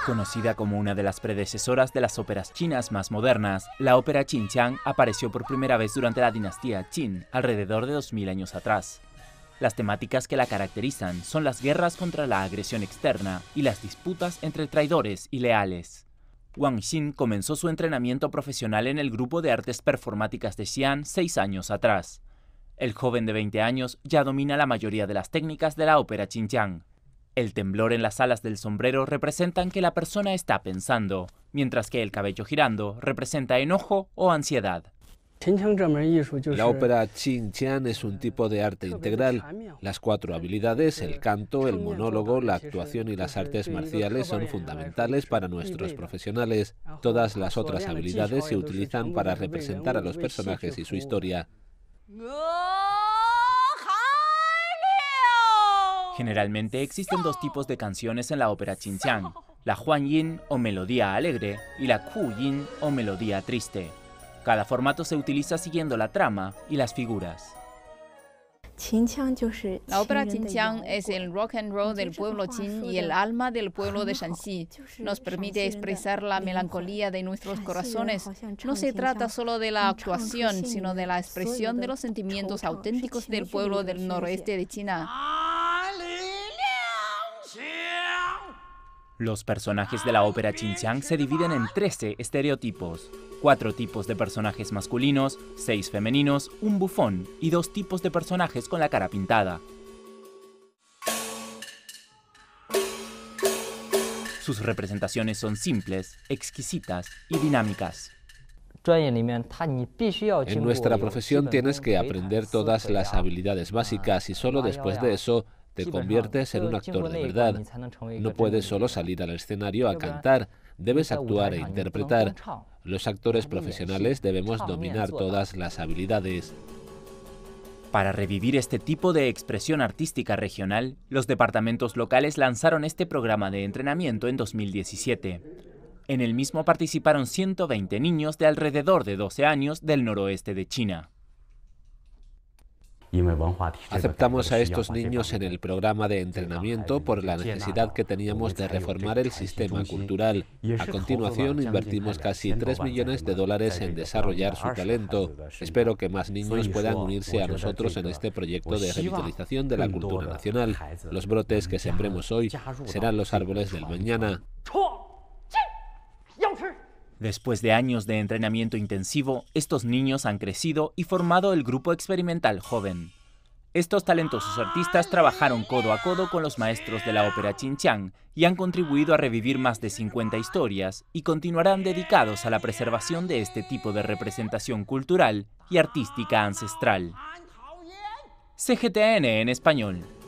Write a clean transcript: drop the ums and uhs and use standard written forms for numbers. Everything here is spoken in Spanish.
Conocida como una de las predecesoras de las óperas chinas más modernas, la ópera Xinqiang apareció por primera vez durante la dinastía Qin, alrededor de 2000 años atrás. Las temáticas que la caracterizan son las guerras contra la agresión externa y las disputas entre traidores y leales. Wang Xin comenzó su entrenamiento profesional en el grupo de artes performáticas de Xi'an 6 años atrás. El joven de 20 años ya domina la mayoría de las técnicas de la ópera Xinqiang. El temblor en las alas del sombrero representan que la persona está pensando, mientras que el cabello girando representa enojo o ansiedad. La ópera Xinqiang es un tipo de arte integral. Las 4 habilidades, el canto, el monólogo, la actuación y las artes marciales son fundamentales para nuestros profesionales. Todas las otras habilidades se utilizan para representar a los personajes y su historia. Generalmente existen 2 tipos de canciones en la ópera Xinqiang, la Huanyin o melodía alegre y la Kuyin o melodía triste. Cada formato se utiliza siguiendo la trama y las figuras. La ópera Xinqiang es el rock and roll del pueblo Qin y el alma del pueblo de Shanxi. Nos permite expresar la melancolía de nuestros corazones. No se trata solo de la actuación, sino de la expresión de los sentimientos auténticos del pueblo del noroeste de China. Los personajes de la ópera Xinqiang se dividen en 13 estereotipos. 4 tipos de personajes masculinos, 6 femeninos, un bufón y 2 tipos de personajes con la cara pintada. Sus representaciones son simples, exquisitas y dinámicas. En nuestra profesión tienes que aprender todas las habilidades básicas y solo después de eso te conviertes en un actor de verdad. No puedes solo salir al escenario a cantar, debes actuar e interpretar. Los actores profesionales debemos dominar todas las habilidades. Para revivir este tipo de expresión artística regional, los departamentos locales lanzaron este programa de entrenamiento en 2017. En el mismo participaron 120 niños de alrededor de 12 años del noroeste de China. Aceptamos a estos niños en el programa de entrenamiento por la necesidad que teníamos de reformar el sistema cultural. A continuación, invertimos casi $3 millones en desarrollar su talento. Espero que más niños puedan unirse a nosotros en este proyecto de revitalización de la cultura nacional. Los brotes que sembremos hoy serán los árboles del mañana. Después de años de entrenamiento intensivo, estos niños han crecido y formado el grupo experimental joven. Estos talentosos artistas trabajaron codo a codo con los maestros de la ópera Xinqiang y han contribuido a revivir más de 50 historias y continuarán dedicados a la preservación de este tipo de representación cultural y artística ancestral. CGTN en español.